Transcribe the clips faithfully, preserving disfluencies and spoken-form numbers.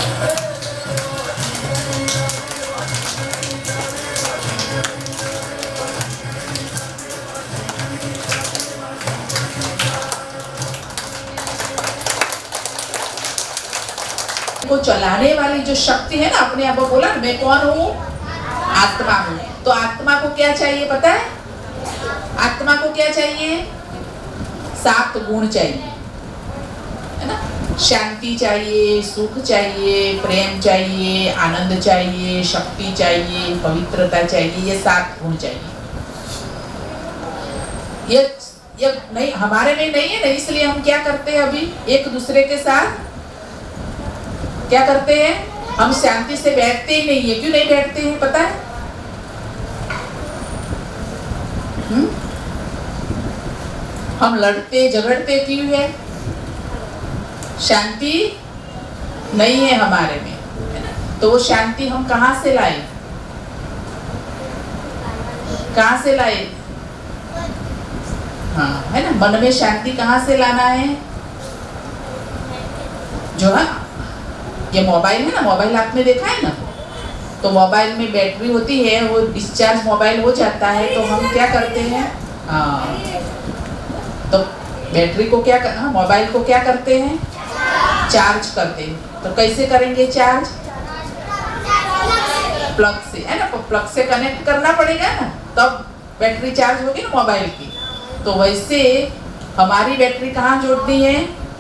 को चलाने वाली जो शक्ति है ना, अपने आप बोला मैं कौन हूँ, आत्मा हूँ। तो आत्मा को क्या चाहिए पता है? आत्मा को क्या चाहिए? सात गुण चाहिए, है ना? शांति चाहिए, सुख चाहिए, प्रेम चाहिए, आनंद चाहिए, शक्ति चाहिए, पवित्रता चाहिए, ये सात गुण चाहिए। ये ये नहीं हमारे में नहीं है ना, इसलिए हम क्या करते हैं अभी एक दूसरे के साथ क्या करते हैं? हम शांति से बैठते ही नहीं है। क्यों नहीं बैठते हैं पता है? हुँ? हम लड़ते झगड़ते क्यों है? शांति नहीं है हमारे में, है ना? तो वो शांति हम कहाँ से लाए? कहाँ से लाए? हाँ, है ना? मन में शांति कहाँ से लाना है? जो है ये मोबाइल है ना, मोबाइल आपने देखा है ना, तो मोबाइल में बैटरी होती है, वो डिस्चार्ज मोबाइल हो जाता है तो हम क्या करते हैं? हाँ, तो बैटरी को क्या कर, हाँ, मोबाइल को क्या करते हैं? चार्ज करते हैं। तो कैसे करेंगे चार्ज? प्लग से, है ना? प्लग से कनेक्ट करना पड़ेगा ना, तब बैटरी चार्ज होगी ना मोबाइल की। तो वैसे हमारी बैटरी कहाँ जोड़नी है?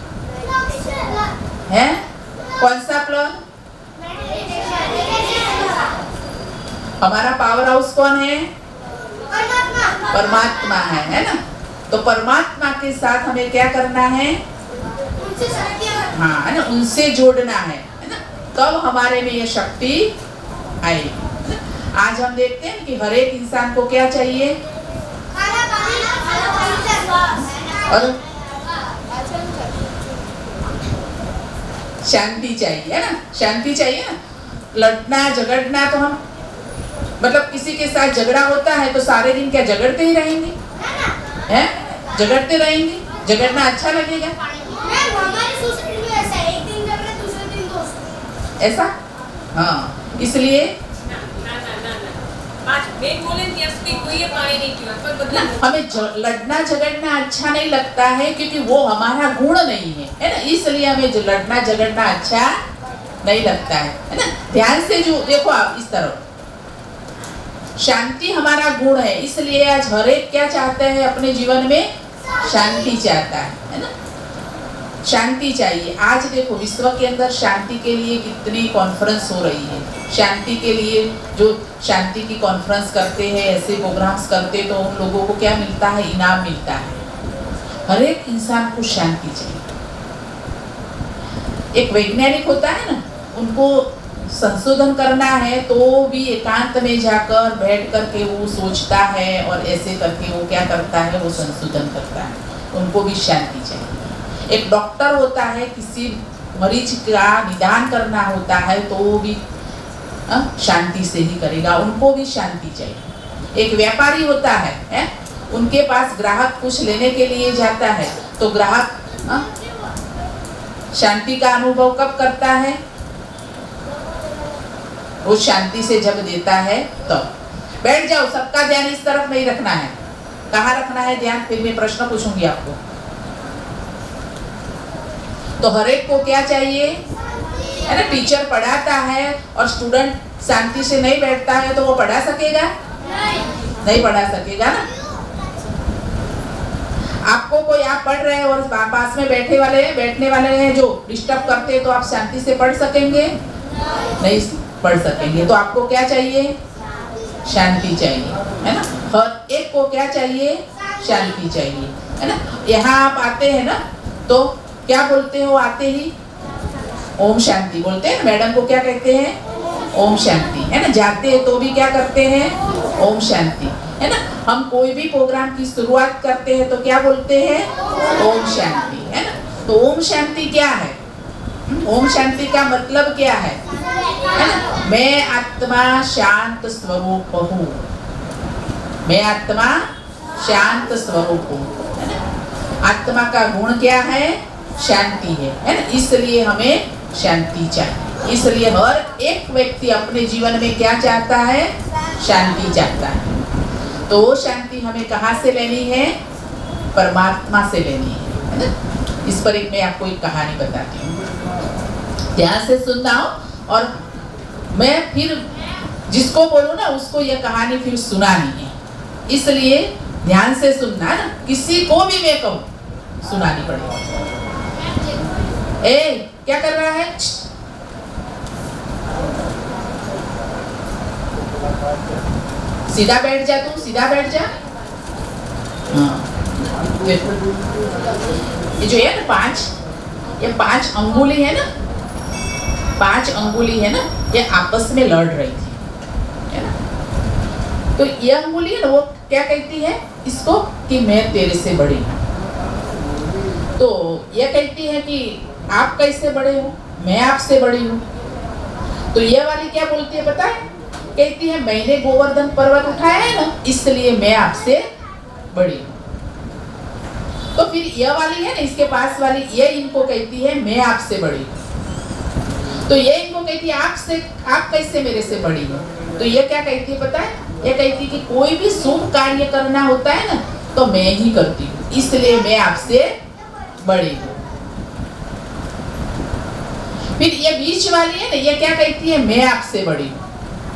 है कौन सा प्लग? हमारा पावर हाउस कौन है? परमात्मा है, है ना? तो परमात्मा के साथ हमें क्या करना है? हाँ, है ना? उनसे जोड़ना है, है ना? तब हमारे में ये शक्ति आएगी। आज हम देखते हैं कि हर एक इंसान को क्या चाहिए? और शांति चाहिए, है ना? शांति चाहिए ना? लड़ना झगड़ना तो हम मतलब किसी के साथ झगड़ा होता है तो सारे दिन क्या झगड़ते ही रहेंगे? हैं? झगड़ते रहेंगे? झगड़ना अच्छा लगेगा? ऐसा? हाँ, इसलिए हमें लड़ना झगड़ना अच्छा नहीं लगता है क्योंकि वो हमारा गुण नहीं है, है ना? इसलिए हमें लड़ना झगड़ना अच्छा नहीं लगता है, है ना? ध्यान से जो देखो आप इस तरह, शांति हमारा गुण है, इसलिए आज हर एक क्या चाहते हैं अपने जीवन में? शांति चाहता है, है ना? शांति चाहिए। आज देखो विश्व के अंदर शांति के लिए कितनी कॉन्फ्रेंस हो रही है। शांति के लिए जो शांति की कॉन्फ्रेंस करते हैं, ऐसे प्रोग्राम्स करते तो उन लोगों को क्या मिलता है? इनाम मिलता है। हर एक इंसान को शांति चाहिए। एक वैज्ञानिक होता है ना, उनको संशोधन करना है तो भी एकांत में जाकर बैठ करके वो सोचता है और ऐसे करके वो क्या करता है? वो संशोधन करता है। उनको भी शांति चाहिए। एक डॉक्टर होता है, किसी मरीज का निदान करना होता है तो वो भी आ, शांति से ही करेगा, उनको भी शांति चाहिए। एक व्यापारी होता है, है? उनके पास ग्राहक कुछ लेने के लिए जाता है तो ग्राहक आ, शांति का अनुभव कब करता है? वो शांति से जब देता है तो। बैठ जाओ, सबका ध्यान इस तरफ नहीं रखना है। कहाँ रखना है ध्यान? फिर मैं प्रश्न पूछूंगी आपको। तो हर एक को क्या चाहिए? है ना? टीचर पढ़ाता है और स्टूडेंट शांति से नहीं बैठता है तो वो पढ़ा सकेगा? नहीं, नहीं पढ़ा सकेगा ना। आपको कोई आप पढ़ रहे हैं और पास में बैठे वाले बैठने वाले हैं जो डिस्टर्ब करते हैं तो आप शांति से पढ़ सकेंगे? नहीं पढ़ सकेंगे। तो आपको क्या चाहिए? शांति चाहिए, है ना? हर एक को क्या चाहिए? शांति चाहिए, है ना? यहाँ आप आते हैं ना तो क्या बोलते हो? आते ही ओम शांति बोलते हैं। मैडम को क्या कहते हैं? ओम शांति, है ना? जाते हैं तो भी क्या करते हैं? ओम शांति, है ना? हम कोई भी प्रोग्राम की शुरुआत करते हैं तो क्या बोलते हैं? ओम शांति, है ना? तो ओम शांति क्या है? ओम शांति का मतलब क्या है? है ना? मैं आत्मा शांत स्वरूप हूँ। मैं आत्मा शांत स्वरूप हूँ, है ना? आत्मा का गुण क्या है? शांति है, है ना? इसलिए हमें शांति चाहिए। इसलिए हर एक व्यक्ति अपने जीवन में क्या चाहता है? शांति चाहता है। तो वो शांति हमें कहाँ से लेनी है? परमात्मा से लेनी है, है ना? इस पर एक मैं आपको एक कहानी बताती हूँ, ध्यान से सुनना हो, और मैं फिर जिसको बोलूँ ना उसको यह कहानी फिर सुनानी है, इसलिए ध्यान से सुनना ना, किसी को भी मैं कहूँ सुनानी पड़ेगी। ए, क्या कर रहा है? सीधा बैठ जा, तू सीधा बैठ जा। हाँ, ये जो है ना पांच, ये पांच अंगुली है ना, पांच अंगुली है ना, ये आपस में लड़ रही थी, है ना? तो ये अंगुली है ना, वो क्या कहती है इसको कि मैं तेरे से बड़ी हूँ। तो ये कहती है कि आप कैसे बड़े हो? मैं आपसे बड़ी हूँ। तो ये वाली क्या बोलती है पता है? कहती है मैंने गोवर्धन पर्वत उठाया है ना, इसलिए मैं आपसे बड़ी हूँ। तो फिर ये वाली है ना, इसके पास वाली, ये इनको कहती है मैं आपसे बड़ी हूँ। तो ये इनको कहती है आपसे, आप कैसे मेरे से बड़ी हो? तो ये क्या कहती है पता है? ये कहती है कि कोई भी शुभ कार्य करना होता है ना, तो मैं ही करती हूँ, इसलिए मैं आपसे बड़ी हूँ। फिर ये बीच वाली है ना, ये क्या कहती है? मैं आपसे बड़ी हूँ।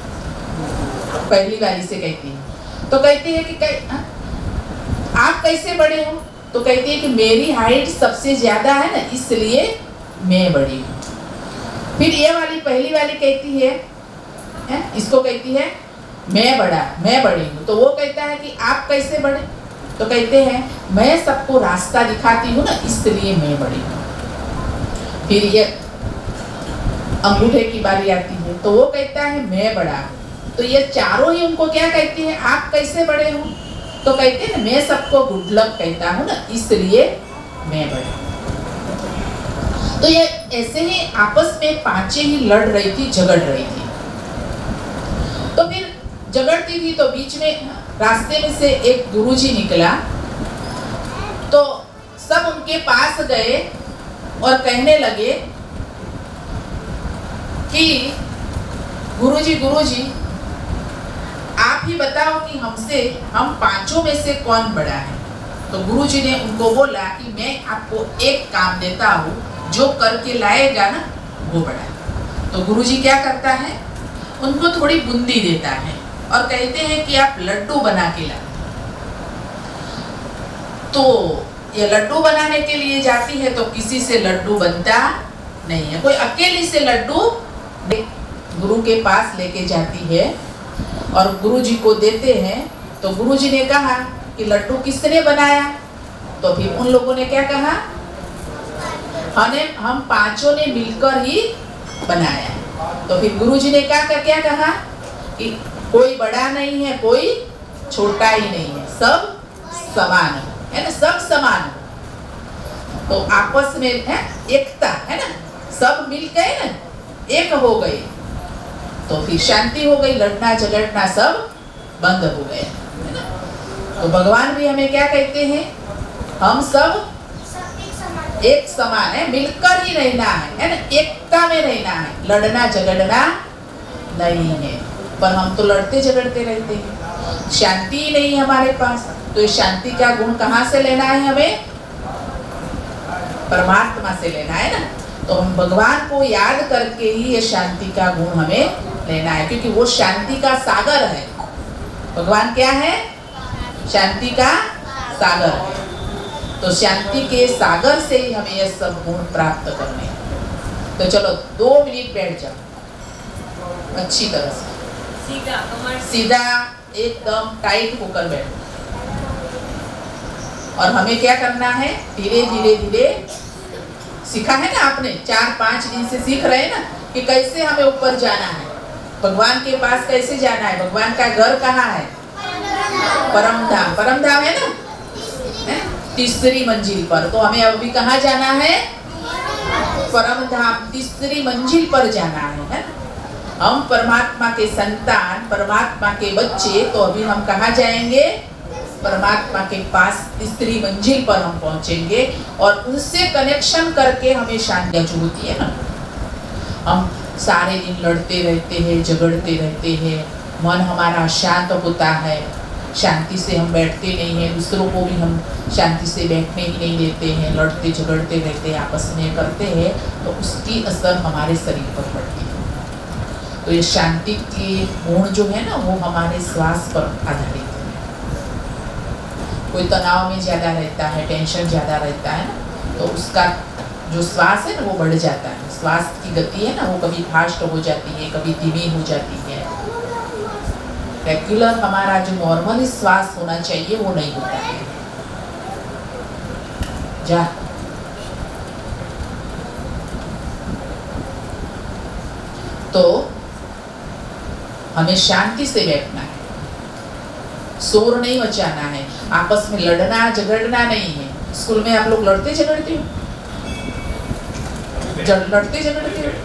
पहली वाली से कहती है, तो कहती है कि कह, आप कैसे बड़े हो? तो कहती है कि मेरी हाइट सबसे ज्यादा है ना, इसलिए मैं बड़ी हूँ। फिर ये वाली पहली वाली कहती है, है इसको कहती है मैं बड़ा, मैं बड़ी हूँ। तो वो कहता है कि आप कैसे बड़े? तो कहते हैं मैं सबको रास्ता दिखाती हूँ ना, इसलिए मैं बड़ी हूँ। फिर ये अंगूठे की बारी आती है, तो वो कहता है मैं बड़ा। तो ये चारों ही उनको क्या कहती है? आप कैसे बड़े हो? तो कहते हैं मैं सबको गुड लक कहता हूँ ना, इसलिए मैं बड़ा। तो ये ऐसे ही आपस में पांचों ही लड़ रही थी, झगड़ रही थी। तो फिर झगड़ती थी तो बीच में रास्ते में से एक गुरुजी निकला, तो सब उनके पास गए और कहने लगे कि गुरुजी गुरुजी आप ही बताओ कि हमसे, हम पांचों में से कौन बड़ा है? तो गुरुजी ने उनको बोला कि मैं आपको एक काम देता हूँ, जो करके लाएगा ना वो बड़ा है। तो गुरुजी क्या करता है? उनको थोड़ी बूंदी देता है और कहते हैं कि आप लड्डू बना के लाए। तो ये लड्डू बनाने के लिए जाती है तो किसी से लड्डू बनता नहीं है। कोई अकेली से लड्डू गुरु के पास लेके जाती है और गुरुजी को देते हैं। तो गुरुजी ने कहा कि लड्डू किसने बनाया? तो फिर उन लोगों ने क्या कहा? हमें, हम पांचों ने मिलकर ही बनाया। तो फिर गुरुजी ने क्या कर क्या कहा कि कोई बड़ा नहीं है, कोई छोटा ही नहीं है, सब समान है ना, सब समान। तो आपस में है एकता है ना, सब मिल गए ना, एक हो गए, तो फिर शांति हो गई, लड़ना झगड़ना सब बंद हो गए, है ना। तो भगवान भी हमें क्या कहते हैं? हम सब एक समान है, मिलकर ही रहना है, है ना, एकता में रहना है, लड़ना झगड़ना नहीं है। पर हम तो लड़ते झगड़ते रहते हैं, शांति ही नहीं हमारे पास। तो ये शांति का गुण कहाँ से लेना है? हमें परमात्मा से लेना है ना। तो हम भगवान को याद करके ही ये शांति का गुण हमें लेना है, क्योंकि वो शांति का सागर है। भगवान क्या है? शांति का सागर है। तो शांति के सागर से ही हमें ये सब गुण प्राप्त करने हैं। तो चलो दो मिनट बैठ जाओ अच्छी तरह से, सीधा सीधा एकदम टाइट होकर बैठो। और हमें क्या करना है? धीरे धीरे धीरे सीखा है ना आपने, चार पांच दिन से सीख रहे हैं ना कि कैसे हमें ऊपर जाना है, भगवान के पास कैसे जाना है। भगवान का घर कहाँ है? परम धाम। परम धाम है ना, है? तीसरी मंजिल पर। तो हमें अभी कहाँ जाना है? परम धाम, तीसरी मंजिल पर जाना है, है? हम परमात्मा के संतान, परमात्मा के बच्चे, तो अभी हम कहाँ जाएंगे? परमात्मा के पास तीसरी मंजिल पर हम पहुंचेंगे और उनसे कनेक्शन करके हमें शांति जो होती है ना, हम सारे दिन लड़ते रहते हैं, झगड़ते रहते हैं, मन हमारा अशांत होता है, शांति से हम बैठते नहीं हैं, दूसरों को भी हम शांति से बैठने ही नहीं देते हैं, लड़ते झगड़ते रहते हैं, आपस में करते हैं, तो उसकी असर हमारे शरीर पर पड़ती है। तो ये शांति के गुण जो है ना, वो हमारे श्वास पर आधारित है। कोई तनाव में ज़्यादा रहता है, टेंशन ज़्यादा रहता है ना, तो उसका जो श्वास है ना वो बढ़ जाता है। श्वास की गति है ना वो कभी फास्ट हो जाती है, कभी धीमी हो जाती है। रेगुलर हमारा जो नॉर्मल श्वास होना चाहिए वो नहीं होता है। जा तो हमें शांति से बैठना है, शोर नहीं मचाना है, आपस में लड़ना झगड़ना नहीं है। स्कूल में आप लोग लड़ते झगड़ते हो, लड़ते झगड़ते हो,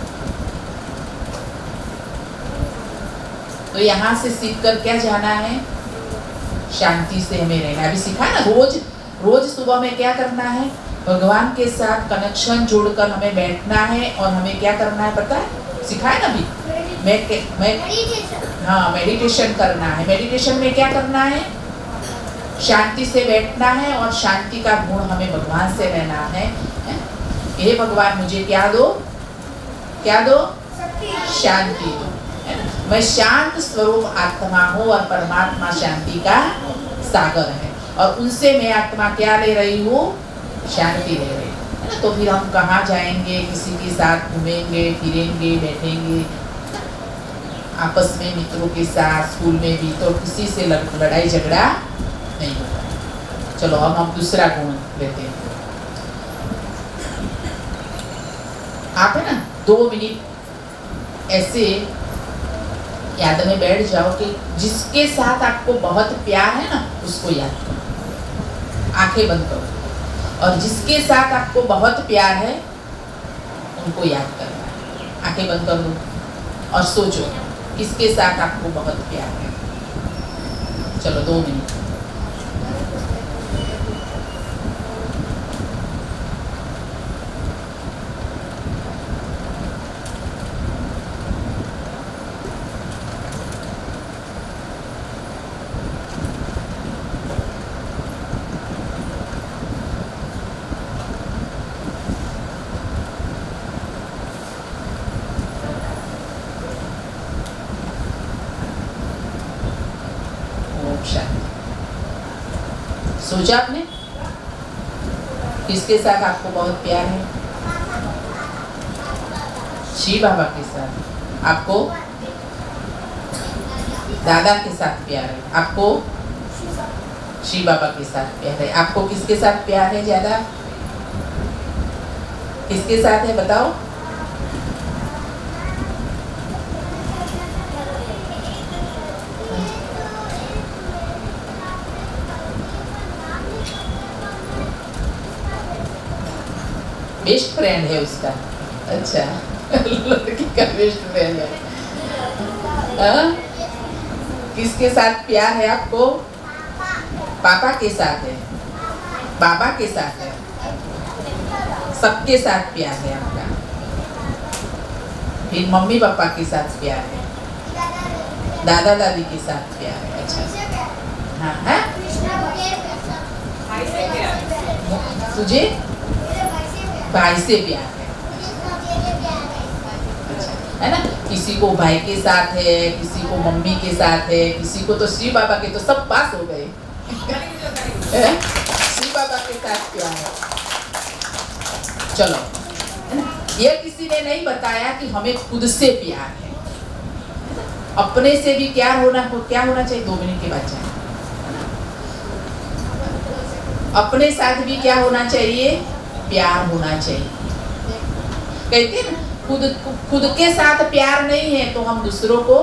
तो यहाँ से सीख कर क्या जाना है, शांति से हमें रहना। अभी सिखा ना, रोज रोज सुबह में क्या करना है, भगवान के साथ कनेक्शन जोड़कर हमें बैठना है। और हमें क्या करना है पता है, सिखाया ना अभी, मैं मैं हाँ मेडिटेशन करना है। मेडिटेशन में क्या करना है, शांति से बैठना है और शांति का गुण हमें भगवान से रहना है। हे भगवान मुझे क्या दो, क्या दो, शांति दो। मैं शांत स्वरूप आत्मा हूँ और परमात्मा शांति का सागर है, और उनसे मैं आत्मा क्या ले रही हूँ, शांति ले रही हूँ। तो फिर हम कहाँ जाएंगे, किसी के साथ घूमेंगे फिरेंगे बैठेंगे, आपस में मित्रों के साथ, स्कूल में भी, तो किसी से लड़ाई झगड़ा नहीं होता। चलो अब हम दूसरा गुण लेते हैं। आप है ना दो मिनट ऐसे याद में बैठ जाओ कि जिसके साथ आपको बहुत प्यार है ना उसको याद करो, आंखें बंद करो, और जिसके साथ आपको बहुत प्यार है उनको याद करना है। आंखें बंद कर दो और सोचो किसके साथ आपको बहुत प्यार है। चलो दो मिनट। सोचा आपने किसके साथ आपको बहुत प्यार है? शिव बाबा के साथ। आपको दादा के साथ प्यार है, आपको शिव बाबा के साथ प्यार है। आपको किसके साथ प्यार है ज्यादा, किसके साथ है बताओ? बेस्ट फ्रेंड है उसका। अच्छा लड़की का बेस्ट फ्रेंड है। आ? किसके साथ प्यार है आपको? पापा के साथ है, बाबा के साथ है, सबके साथ प्यार है आपका। फिर मम्मी पापा के साथ प्यार है, दादा दादी के साथ प्यार है। अच्छा हाँ हाँ तुझे भाई से प्यार है, है ना? किसी को भाई के साथ है, किसी को मम्मी के साथ है, किसी को तो शिव बाबा के, तो सब पास हो गए। शिव बाबा के साथ प्यार है। चलो ये किसी ने नहीं बताया कि हमें खुद से प्यार है, अपने से भी क्या होना क्या होना चाहिए। दो मिनट के बाद जाए, अपने साथ भी क्या होना चाहिए, प्यार होना चाहिए। कहते हैं ना खुद खुद के साथ प्यार नहीं है तो हम दूसरों को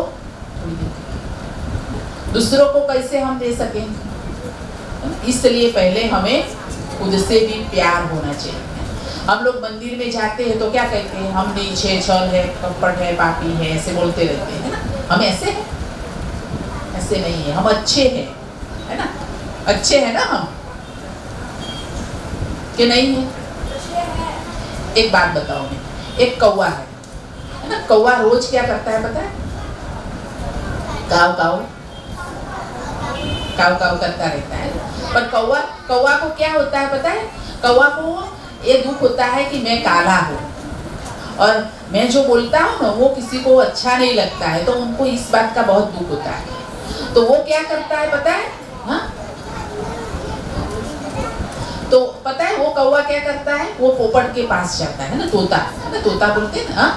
दूसरों को कैसे हम दे सकेंगे। इसलिए पहले हमें खुद से भी प्यार होना चाहिए। हम लोग मंदिर में जाते हैं तो क्या कहते हैं, हम नीचे छल है, कपट है, पापी है, ऐसे बोलते रहते हैं ना। हम ऐसे हैं? ऐसे नहीं है, हम अच्छे हैं, है ना? अच्छे हैं ना हम, कि नहीं है? एक बात बताओ, मैं एक कौवा है, है ना। कौवा रोज क्या करता है पता है? काव काव काव काव करता रहता है। पर कौवा कौवा को क्या होता है पता है? कौवा को ये दुख होता है कि मैं काला हूँ और मैं जो बोलता हूँ ना वो किसी को अच्छा नहीं लगता है, तो उनको इस बात का बहुत दुख होता है। तो वो क्या करता है पता है? हाँ, तो पता है वो कौवा क्या करता है? वो पोपट के पास जाता है ना, तोता है ना, तोता बोलते हैं ना।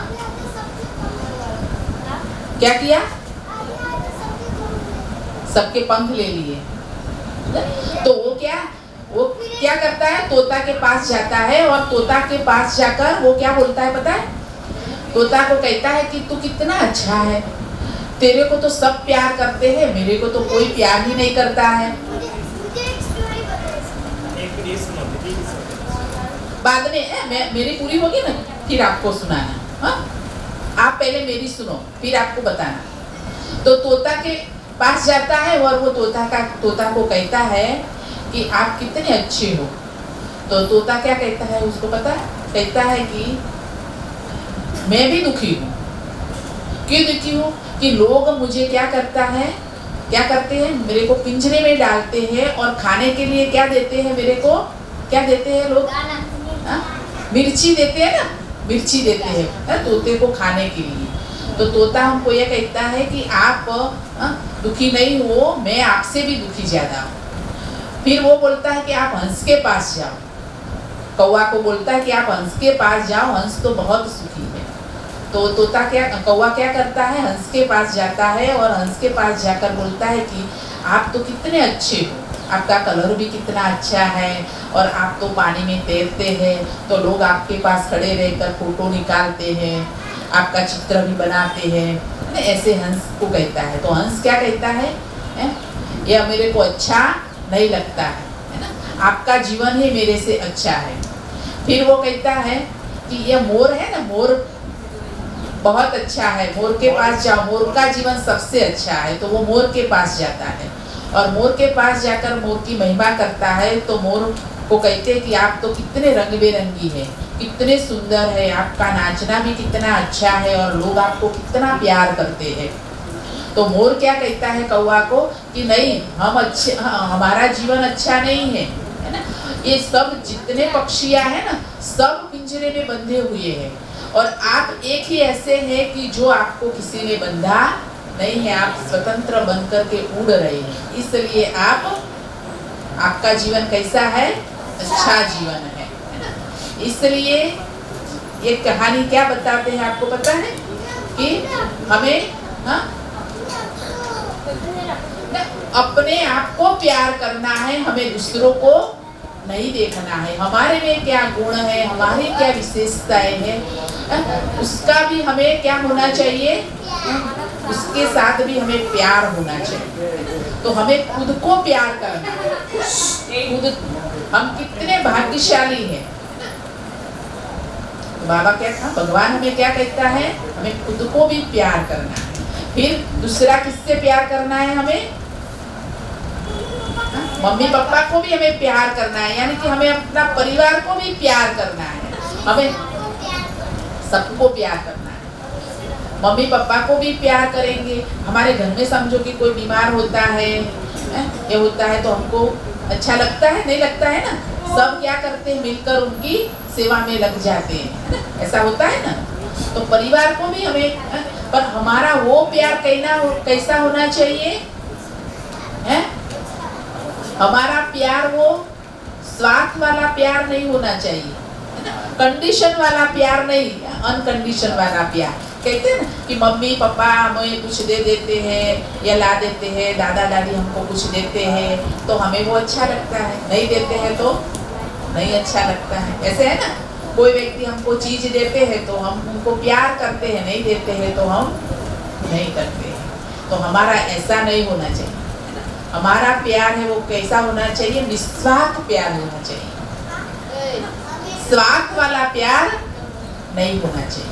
क्या किया? सबके पंख ले लिए। तो वो क्या वो क्या करता है? तोता के पास जाता है और तोता के पास जाकर वो क्या बोलता है पता है? तोता को कहता है कि तू कितना अच्छा है, तेरे को तो सब प्यार करते हैं, मेरे को तो कोई प्यार ही नहीं करता है। बाद में ए, मैं मेरी पूरी होगी ना फिर आपको सुनाना। हाँ, आप पहले मेरी सुनो फिर आपको बताना। तो तोता के पास जाता है और वो तोता का तोता को कहता है कि आप कितने अच्छे हो। तो तोता क्या कहता है उसको पता है? कहता है कि मैं भी दुखी हूँ। क्यों दुखी हूँ? कि लोग मुझे क्या करता है क्या करते हैं? मेरे को पिंजरे में डालते हैं और खाने के लिए क्या देते हैं मेरे को? क्या देते हैं लोग? हाँ? मिर्ची देते हैं ना, मिर्ची देते हैं ना तोते को खाने के लिए। तो तोता हमको यह कहता है कि आप आ, दुखी नहीं हो, मैं आपसे भी दुखी ज्यादा हूँ। फिर वो बोलता है कि आप हंस के पास जाओ। कौवा को बोलता है कि आप हंस के पास जाओ, हंस तो बहुत सुखी है। तो तोता क्या कौवा क्या करता है? हंस के पास जाता है और हंस के पास जाकर बोलता है कि आप तो कितने अच्छे हो, आपका कलर भी कितना अच्छा है और आप तो पानी में तैरते हैं, तो लोग आपके पास खड़े रहकर फोटो निकालते हैं, आपका चित्र भी बनाते हैं। ऐसे हंस को कहता है। तो हंस क्या कहता है? है? यह मेरे को अच्छा नहीं लगता है, है ना, आपका जीवन ही मेरे से अच्छा है। फिर वो कहता है कि यह मोर है ना, मोर बहुत अच्छा है, मोर के पास जाओ, मोर का जीवन सबसे अच्छा है। तो वो मोर के पास जाता है और मोर के पास जाकर मोर की महिमा करता है। तो मोर को कहते हैं कि आप तो कितने रंग बेरंगी है, कितने सुंदर है, आपका नाचना भी कितना अच्छा है और लोग आपको कितना प्यार करते हैं। तो मोर क्या कहता है कौवा को कि नहीं, हम अच्छे हमारा जीवन अच्छा नहीं है, है ना। ये सब जितने पक्षियां हैं ना सब पिंजरे में बंधे हुए हैं और आप एक ही ऐसे हैं कि जो आपको किसी ने बंधा नहीं है, आप स्वतंत्र बन करके उड़ रहे हैं। इसलिए आप आपका जीवन कैसा है? अच्छा जीवन है, है ना। इसलिए ये कहानी क्या बताते हैं आपको पता है? कि हमें हाँ अपने आप को प्यार करना है, हमें दूसरों को नहीं देखना है। हमारे में क्या गुण है, हमारी क्या विशेषताएं हैं, उसका भी हमें क्या होना चाहिए? उसके साथ भी हमें प्यार होना चाहिए। तो हमें खुद को प्यार करना है। खुद हम कितने भाग्यशाली हैं। तो बाबा क्या था? भगवान हमें क्या कहता है? हमें खुद को भी प्यार करना है। फिर दूसरा किससे प्यार करना है? हमें मम्मी पापा को भी हमें प्यार करना है, यानी कि हमें अपना परिवार को भी प्यार करना है, हमें सबको प्यार करना है। मम्मी पापा को भी प्यार करेंगे। हमारे घर में समझो कि कोई बीमार होता है, ये होता है तो हमको अच्छा लगता है? नहीं लगता है ना। सब क्या करते हैं? मिलकर उनकी सेवा में लग जाते हैं, ऐसा होता है ना। तो परिवार को भी हमें, पर हमारा वो प्यार कहना कैसा होना चाहिए है? हमारा प्यार वो स्वार्थ वाला प्यार नहीं होना चाहिए, कंडीशन वाला प्यार नहीं, अनकंडीशन वाला प्यार। कहते हैं ना कि मम्मी पापा हमें कुछ दे देते हैं या ला देते हैं, दादा दादी हमको कुछ देते हैं तो हमें वो अच्छा लगता है, नहीं देते हैं तो नहीं अच्छा लगता है। ऐसे है ना, कोई व्यक्ति हमको चीज देते हैं तो हम उनको प्यार करते हैं, नहीं देते हैं तो हम नहीं करते हैं। तो हमारा ऐसा नहीं होना चाहिए। हमारा प्यार है वो कैसा होना चाहिए? निस्वार्थ प्यार होना चाहिए, स्वार्थ वाला प्यार नहीं होना चाहिए।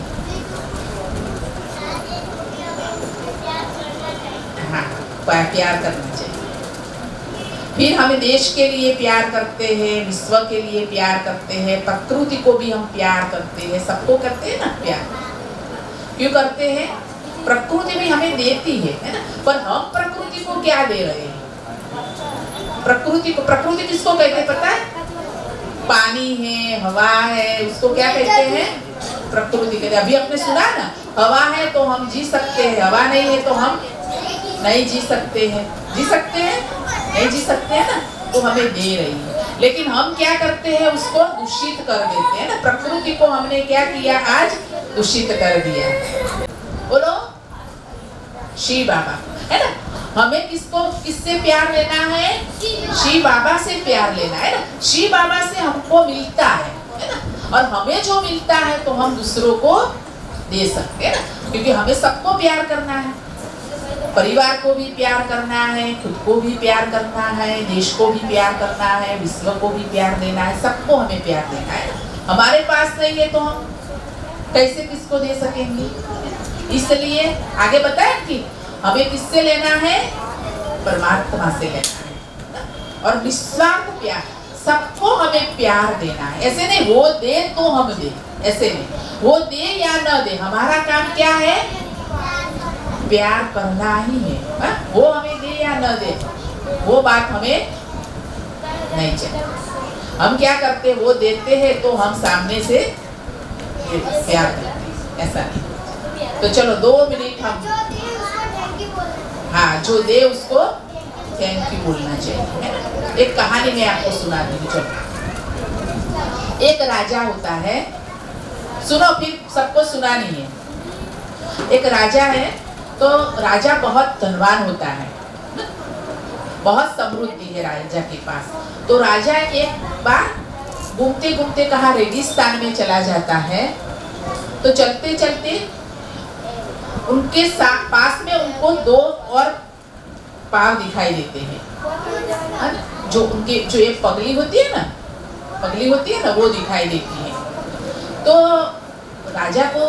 हाँ, प्यार करना चाहिए। फिर हम देश के लिए प्यार करते हैं, विश्व के लिए प्यार करते हैं, प्रकृति को भी हम प्यार करते हैं, सबको करते हैं ना प्यार। क्यों करते हैं? प्रकृति भी हमें देती है, है ना? पर हम प्रकृति को क्या दे रहे हैं? प्रकृति को, प्रकृति किसको कहते हैं पता है? पानी है, हवा है, उसको क्या कहते हैं? प्रकृति कहते हैं। अभी आपने सुना ना, हवा है तो हम जी सकते हैं, हवा नहीं है तो हम नहीं जी सकते हैं। जी सकते हैं? नहीं जी सकते हैं ना, तो हमें दे रही है। लेकिन हम क्या करते हैं? उसको दूषित कर देते हैं ना। प्रकृति को हमने क्या किया? आज दूषित कर दिया। बोलो शिव बाबा, है ना? हमें किसको, किससे प्यार लेना है? शिव बाबा से प्यार लेना है ना। शिव बाबा से हमको मिलता है, है ना? और हमें जो मिलता है तो हम दूसरों को दे सकते हैं ना, क्योंकि हमें सबको प्यार करना है। परिवार को भी प्यार करना है, खुद को भी प्यार करना है, देश को भी प्यार करना है, विश्व को भी प्यार देना है, सबको हमें प्यार देना है। हमारे पास नहीं है तो हम कैसे किसको दे सकेंगे? इसलिए आगे बताएं कि हमें किससे लेना है? परमात्मा से लेना है। और निस्वार्थ प्यार, सबको हमें प्यार देना है। ऐसे नहीं वो दे तो हम दे, ऐसे नहीं। वो दे या न दे, हमारा काम क्या है? प्यार करना ही है, हा? वो हमें दे या न दे वो बात हमें नहीं चाहिए। हम क्या करते हैं? वो देते हैं तो हम सामने से प्यार करते हैं, ऐसा नहीं। तो चलो दो मिनट हम, हाँ, जो दे उसको थैंक यू बोलना चाहिए। एक कहानी मैं आपको सुनाती हूँ। चलो, एक राजा होता है, सुनो फिर सबको सुनानी है। एक राजा है, तो राजा बहुत धनवान होता है, बहुत समृद्धि है राजा के पास। तो राजा एक बार घूमते घूमते कहा रेगिस्तान में चला जाता है। तो चलते चलते उनके पास में उनको दो और पाव दिखाई देते हैं, जो उनके जो एक पगली होती है ना, पगली होती है ना, वो दिखाई देती है। तो राजा को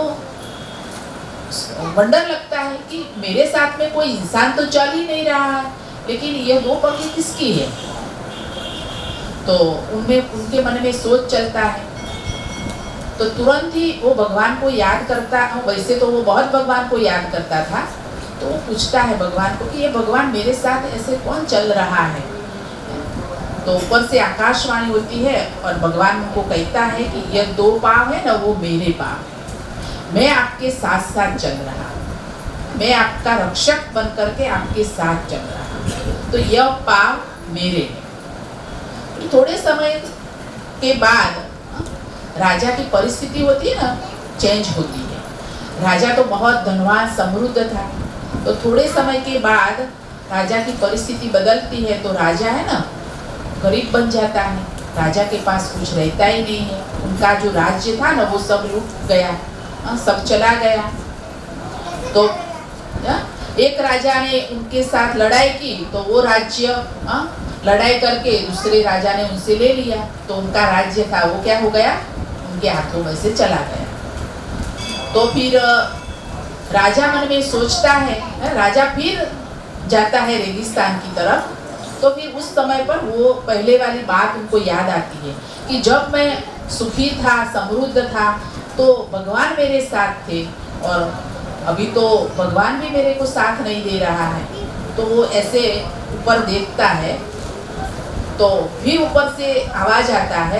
वंडर लगता है कि मेरे साथ में कोई इंसान तो चल ही नहीं रहा है, लेकिन ये दो पगली किसकी है? तो उनमें उनके मन में सोच चलता है। तो तुरंत ही वो भगवान को याद करता, वैसे तो वो बहुत भगवान को याद करता था। तो वो पूछता है भगवान को कि ये भगवान मेरे साथ ऐसे कौन चल रहा है? तो ऊपर से आकाशवाणी होती है और भगवान को कहता है कि ये दो पाव है ना, वो मेरे पाव है। मैं आपके साथ साथ चल रहा हूँ, मैं आपका रक्षक बन करके आपके साथ चल रहा हूँ, तो यह पाव मेरे हैं। थोड़े समय के बाद राजा की परिस्थिति होती है ना, चेंज होती है। राजा तो बहुत धनवान समृद्ध था, तो थोड़े समय के बाद राजा की परिस्थिति बदलती है। तो राजा है ना, गरीब बन जाता है। राजा के पास कुछ रहता ही नहीं है। उनका जो राज्य था ना, वो सब लूट गया, सब चला गया। तो एक राजा ने उनके साथ लड़ाई की, तो वो राज्य आ, लड़ाई करके दूसरे राजा ने उनसे ले लिया। तो उनका राज्य था वो क्या हो गया? उनके हाथों में से चला गया। तो फिर राजा मन में सोचता है, राजा फिर जाता है रेगिस्तान की तरफ। तो फिर उस समय पर वो पहले वाली बात उनको याद आती है कि जब मैं सुखी था, समृद्ध था, तो भगवान मेरे साथ थे, और अभी तो भगवान भी मेरे को साथ नहीं दे रहा है। तो वो ऐसे ऊपर देखता है, तो फिर ऊपर से आवाज आता है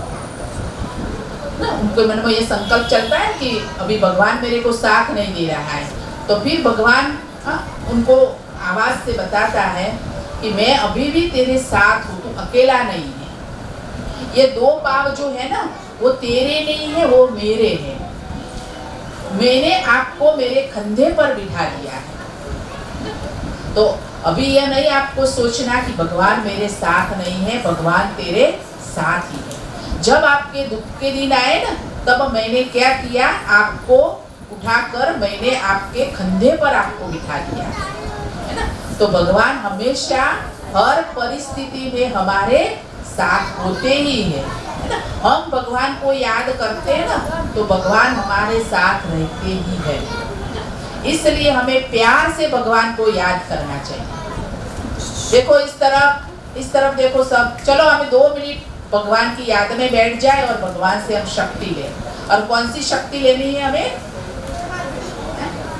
ना, उनके मन में ये संकल्प चलता है कि अभी भगवान मेरे को साथ नहीं दे रहा है। तो फिर भगवान आ, उनको आवाज से बताता है कि मैं अभी भी तेरे साथ हूँ, तू अकेला नहीं है। ये दो पाव जो है ना, वो तेरे नहीं है, वो मेरे हैं। मैंने आपको मेरे कंधे पर बिठा दिया है। तो अभी यह नहीं आपको सोचना कि भगवान मेरे साथ नहीं है, भगवान तेरे साथ ही है। जब आपके दुख के दिन आए ना, तब मैंने क्या किया? आपको उठाकर मैंने आपके कंधे पर आपको बिठा दिया, है ना। तो भगवान हमेशा हर परिस्थिति में हमारे साथ होते ही है, है ना। हम भगवान को याद करते हैं ना, तो भगवान हमारे साथ रहते ही है। इसलिए हमें प्यार से भगवान को याद करना चाहिए। देखो इस तरफ, इस तरफ देखो सब। चलो हमें दो मिनट भगवान की याद में बैठ जाए और भगवान से हम शक्ति लें। और कौन सी शक्ति लेनी है हमें?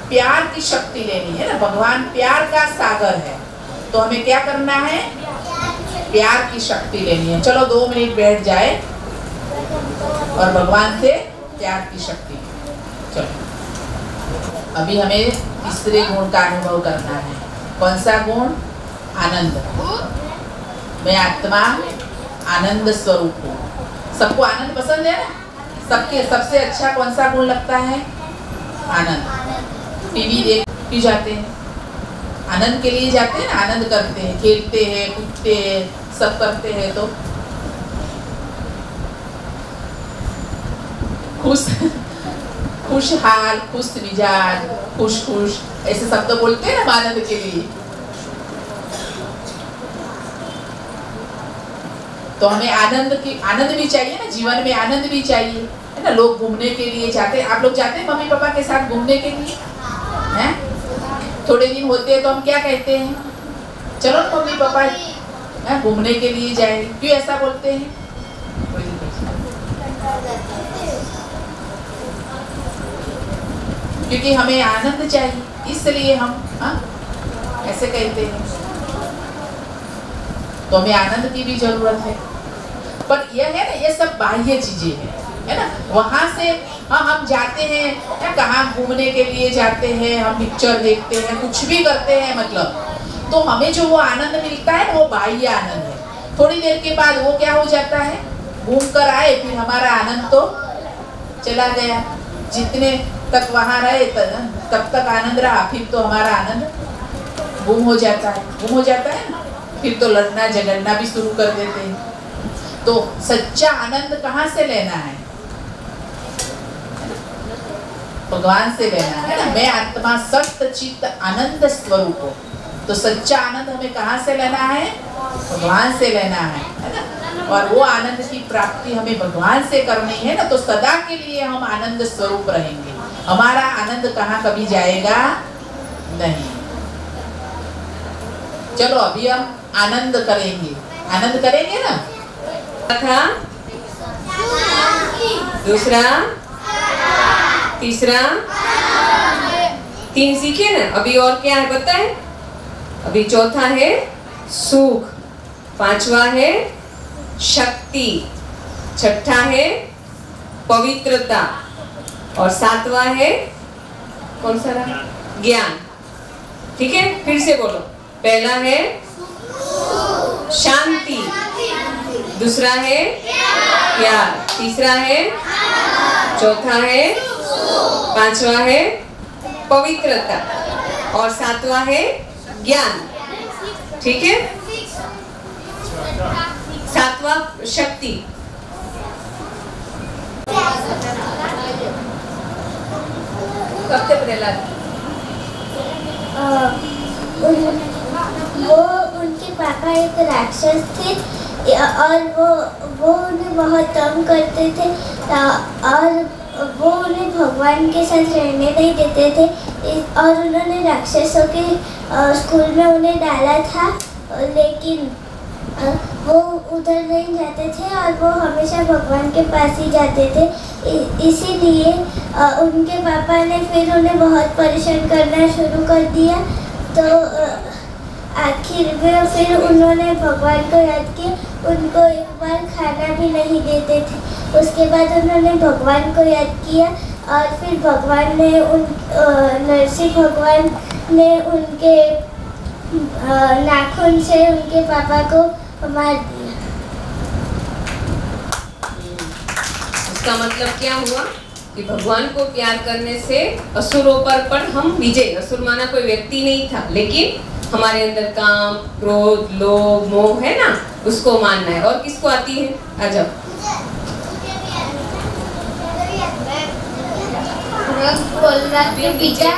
प्यार की शक्ति लेनी है ना, भगवान प्यार का सागर है, तो हमें क्या करना है, प्यार की शक्ति लेनी है। चलो दो मिनट बैठ जाए और भगवान से प्यार की शक्ति। चलो अभी हमें तीसरे गुण का अनुभव करना है। कौन सा गुण? आनंद। मैं आत्मा आनंद स्वरूप हूँ। सबको आनंद पसंद है ना? सबके सबसे अच्छा कौन सा गुण लगता है? आनंद। टीवी देख भी जाते हैं, आनंद के लिए जाते हैं ना, आनंद करते हैं, खेलते हैं, कूदते हैं, सब करते हैं, तो खुश खुशहाल, खुश मिजाज, खुश खुश ऐसे शब्द बोलते हैं ना आनंद के लिए। तो हमें आनंद की आनंद भी चाहिए ना, जीवन में आनंद भी चाहिए, है ना। लोग घूमने के लिए जाते हैं, आप लोग जाते हैं मम्मी पापा के साथ घूमने के लिए? हैं? थोड़े दिन होते हैं तो हम क्या कहते हैं, चलो ना मम्मी पापा घूमने के लिए जाए, क्यों ऐसा बोलते हैं? क्योंकि हमें आनंद चाहिए, इसलिए हम हा? ऐसे कहते हैं। तो हमें आनंद की भी जरूरत है, पर यह है ना, ये सब बाह्य चीजें हैं, है ना। वहां से हाँ हम जाते हैं, कहाँ घूमने के लिए जाते हैं, हम पिक्चर देखते हैं, कुछ भी करते हैं, मतलब तो हमें जो वो आनंद मिलता है वो बाह्य आनंद है। थोड़ी देर के बाद वो क्या हो जाता है, घूम कर आए फिर हमारा आनंद तो चला गया। जितने तक वहां रहे तब तक आनंद रहा, फिर तो हमारा आनंद गुम हो जाता है, गुम हो जाता है ना, फिर तो लड़ना झगड़ना भी शुरू कर देते हैं। तो सच्चा आनंद कहाँ से लेना है? भगवान से लेना है ना। मैं आत्मा सत्य चित्त आनंद स्वरूप हूँ, तो सच्चा आनंद हमें कहाँ से लेना है? भगवान से लेना है, है ना। और वो आनंद की प्राप्ति हमें भगवान से करनी है ना, तो सदा के लिए हम आनंद स्वरूप रहेंगे। हमारा आनंद कहाँ कभी जाएगा नहीं। चलो अभी हम आनंद करेंगे, आनंद करेंगे ना। था दूसरा, तीसरा, तीन सीखे ना। अभी और क्या है बताए? अभी चौथा है सुख, पांचवा है शक्ति, छठा है पवित्रता और सातवां है कौन सा रहा? ज्ञान। ठीक है, फिर से बोलो। पहला है शांति, दूसरा है प्यार, तीसरा है, चौथा है, पांचवा है पवित्रता और सातवां है ज्ञान। ठीक है, सातवां शक्ति। कब प्रहलाद वो उनके पापा एक राक्षस थे और वो वो उन्हें बहुत तंग करते थे और वो उन्हें भगवान के साथ रहने नहीं देते थे और उन्होंने राक्षसों के स्कूल में उन्हें डाला था, लेकिन वो उधर नहीं जाते थे और वो हमेशा भगवान के पास ही जाते थे। इसीलिए उनके पापा ने फिर उन्हें बहुत परेशान करना शुरू कर दिया। तो आखिर में फिर उन्होंने भगवान को याद किया, उनको एक बार खाना भी नहीं देते थे। उसके बाद उन्होंने भगवान को याद किया और फिर भगवान ने उन नरसिंह भगवान ने उनके नाखून से उनके पापा को मार दिया। उसका मतलब क्या हुआ कि भगवान को प्यार करने से असुरों पर पर हम विजय। असुर माना कोई व्यक्ति नहीं था, लेकिन हमारे अंदर काम, क्रोध, लोभ, मोह है ना, उसको मानना है। और किसको आती है? आ जाओ। के पिता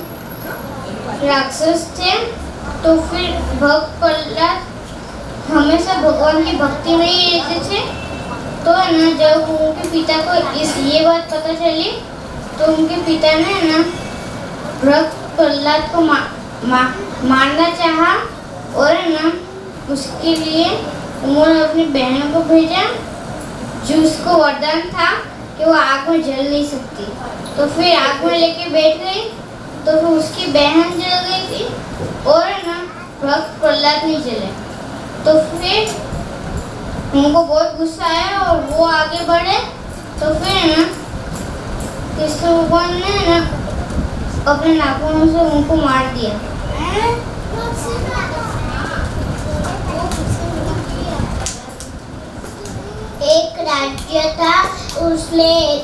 राक्षस थे, तो फिर भक्त प्रहलाद हमेशा भगवान की भक्ति में ही रहते थे। तो है ना, जब उनके पिता को इस ये बात पता चली तो उनके पिता ने ना भक्त प्रहलाद को मा, मा, मारना चाहा और है ना उसके लिए उन्होंने अपनी बहनों को भेजा, जिसको वरदान था कि वो आग में जल नहीं सकती। तो फिर आग में लेके बैठ गई तो फिर उसकी बहन जल गई थी और ना भक्त प्रहलाद नहीं जले। तो फिर उनको बहुत गुस्सा आया और वो आगे बढ़े। तो फिर ना कृष्ण भगवान ने ना अपने नाखूनों से उनको मार दिया। एक राज्य था, उसमें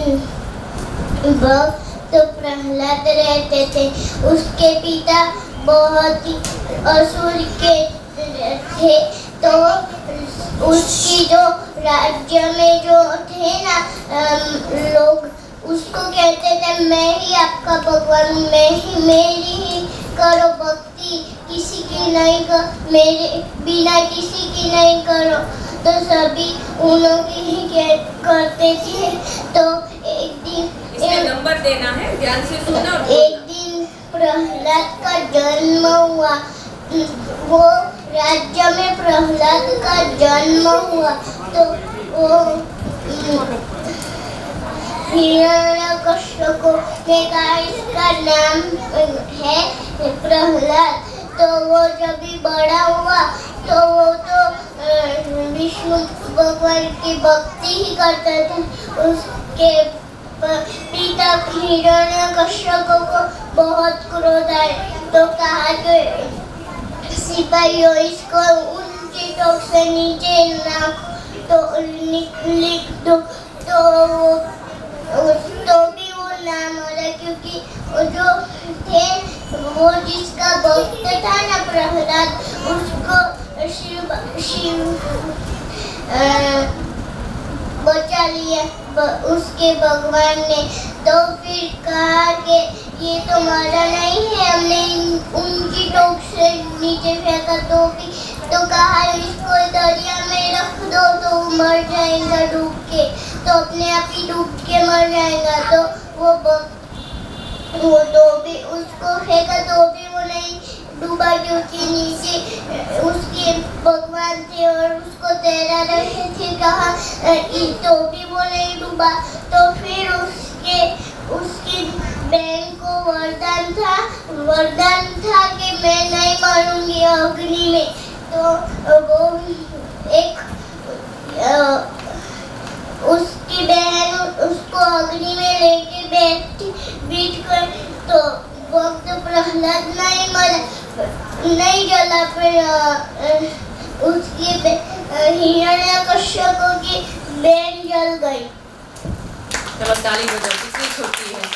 भक्त प्रहलाद रहते थे। उसके पिता बहुत ही असुर के थे। तो उसकी जो राज्य में जो थे ना लोग उसको कहते थे मैं ही आपका भगवान, मैं ही मेरी ही करो भक्ति, किसी की नहीं कर, मेरे बिना किसी की नहीं करो। तो सभी उन्हों की ही करते थे। तो एक दिन इसमें नंबर देना है, ध्यान से सुनना। और एक दिन प्रहलाद का जन्म हुआ। वो राज्य में प्रहलाद का जन्म हुआ। तो वो हिरण्यकश्यप ने कहा इसका नाम है प्रहलाद। तो वो जब भी बड़ा हुआ तो वो तो विष्णु भगवान की भक्ति ही करता था। उसके पिता हिरण्यकश्यप को बहुत क्रोध आया। तो कहा कि सिपाहियों इसको उनकी टोक से नीचे नाक तो लिख दो। तो वो तो भी वो ना मरा, क्योंकि जो थे वो जिसका भक्त था ना प्रहलाद, उसको शिव शिव बचा लिया उसके भगवान ने। तो फिर कहा कि ये तो मरा नहीं है, हमने उनकी टोक से नीचे फेंका। तो भी तो कहा इसको दरिया में रख दो तो मर जाएगा डूब के, तो अपने आप ही डूब के मर जाएगा। तो वो वो तो भी उसको फेंका तो भी वो नहीं डूबा, क्योंकि नीचे उसके भगवान थे और उसको तैरा रहे थे। कहा तो भी वो नहीं डूबा। तो फिर उसके उसकी बहन को वरदान था वरदान था कि मैं नहीं मरूंगी अग्नि में। तो वो एक आ, उसकी बहन उसको अग्नि में लेके बैठी बीच कर। तो वक्त प्रहलाद नहीं मरा, नहीं जला। फिर उसकी हिरण्यकश्यप की बहन जल गई। चलो ताली बजाओ, कितनी छोटी है।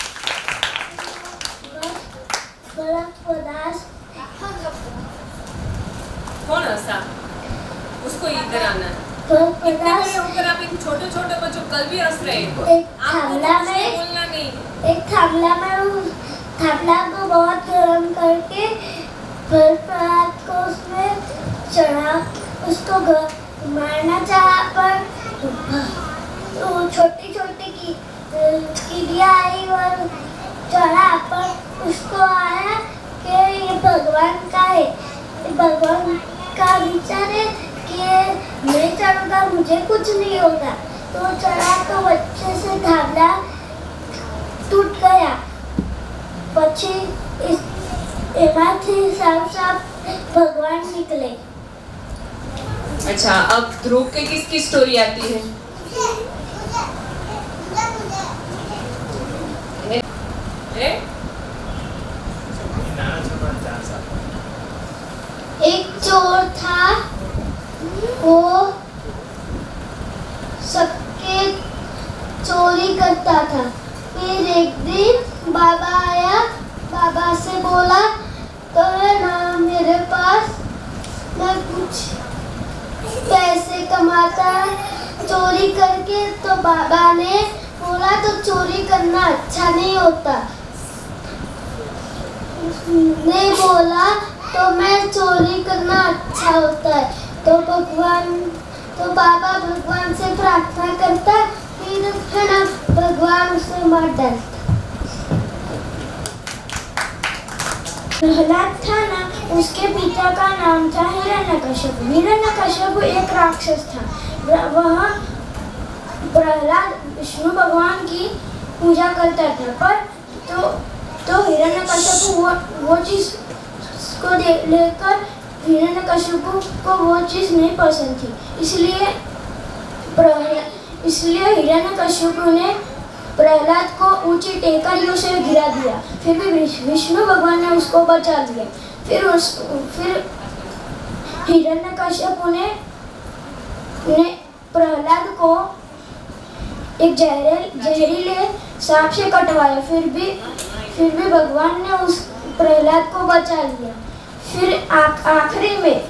कौन हंसा? उसको इधर आना है। कितने बड़े होकर आप इन छोटे छोटे बच्चों कल भी हंस रहे हैं। एक थामला में बोलना नहीं। एक थामला में थामला को बहुत गर्म करके प्रहलाद को उसमें चढ़ा, उसको मारना चाहा, पर तो छोटी छोटी की कीड़ियाँ आई और चढ़ा, पर उसको आया कि ये भगवान का है, ये भगवान का विचार है कि मैं चढ़ूंगा मुझे कुछ नहीं होगा। तो चढ़ा तो बच्चे से धागा टूट गया। पक्षी इस एमाथी साफ साफ भगवान निकले। अच्छा, अब ध्रुव के किसकी स्टोरी आती है? है? एक चोर था, वो सबके चोरी करता था। फिर एक दिन बाबा आया, बाबा से बोला तो है ना मेरे पास मैं कुछ पैसे कमाता चोरी करके। तो बाबा ने बोला तो चोरी करना अच्छा नहीं होता। नहीं बोला तो मैं चोरी करना अच्छा होता है। तो भगवान तो बाबा भगवान से प्रार्थना करता, फिर है ना भगवान उसे मार डालता। प्रहलाद था ना, उसके पिता का नाम था हिरण्यकश्यप। हिरण्यकश्यप एक राक्षस था। वह प्रहलाद विष्णु भगवान की पूजा करता था, पर तो तो हिरण्यकश्यप वो वो चीज़ को लेकर हिरण्यकश्यप को वो चीज़ नहीं पसंद थी, इसलिए इसलिए हिरण्यकश्यप ने प्रहलाद को ऊंची टेकरियों से गिरा दिया। फिर भी विष्णु भगवान ने उसको बचा लिया। फिर उस फिर हिरण्यकश्यप ने, ने प्रहलाद को एक जहरीले जहरीले सांप से कटवाया। फिर भी फिर भी भगवान ने उस प्रहलाद को बचा लिया। फिर आखिरी में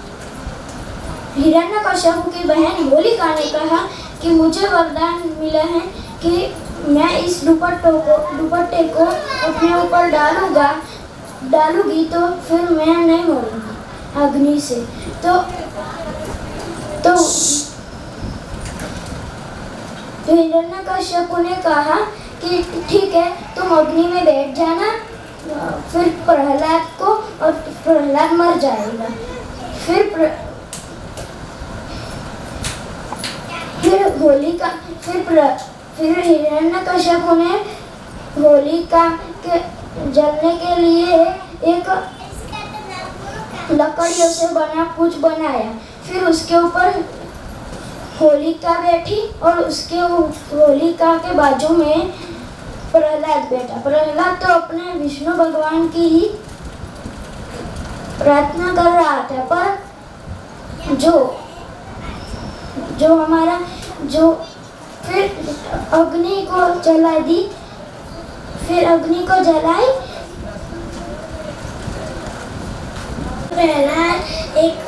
हिरण्यकश्यप की बहन होलिका ने कहा कि मुझे वरदान मिला है कि मैं इस दुपट्टों को दुपट्टे को अपने ऊपर डालूंगा डालूंगी तो फिर मैं नहीं मरूंगी अग्नि से। तो तो तो हिरण्यकश्यप ने कहा कि ठीक है, तुम अग्नि में बैठ जाना, फिर प्रहलाद को और प्रहलाद मर जाएगा। फिर प्र, फिर होलिका फिर प्र, फिर हिरण्यकश्यप ने होलिका के जलने के लिए एक लकड़ियों से बना कुछ बनाया। फिर उसके ऊपर होलिका बैठी और उसके होलिका के बाजू में प्रहलाद बैठा। प्रहलाद तो अपने विष्णु भगवान की ही प्रार्थना कर रहा था, पर जो जो हमारा जो फिर अग्नि को जला दी। फिर अग्नि को जलाई। प्रहलाद एक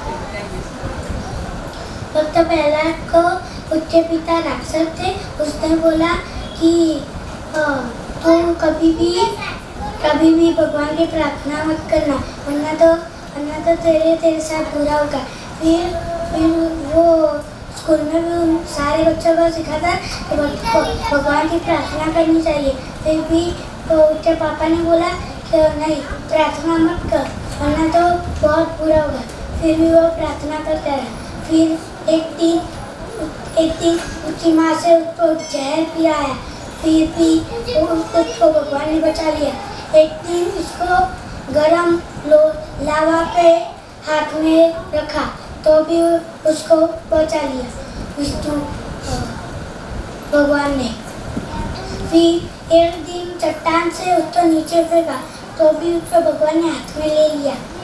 भक्त प्रहलाद को उसके पिता राक्षस थे। उसने बोला कि तू कभी भी कभी भी भगवान की प्रार्थना मत करना, वरना तो वरना तो तेरे तेरे साथ बुरा होगा। फिर फिर वो स्कूल में भी उन सारे बच्चों को सिखाता कि भगवान की प्रार्थना करनी चाहिए। फिर भी तो उसके पापा ने बोला कि नहीं, प्रार्थना मत कर, वरना तो बहुत बुरा होगा। फिर भी वो प्रार्थना करता रहा। फिर एक दिन एक दिन उसकी माँ से उसको जहर पिलाया। फिर भी उसको भगवान ने बचा लिया। एक दिन उसको गरम लो लावा पे हाथ में रखा तो भी उसको बचा लिया विष्णु भगवान ने। फिर एक दिन चट्टान से उसको नीचे फेंका तो भी उसको भगवान ने हाथ में ले लिया।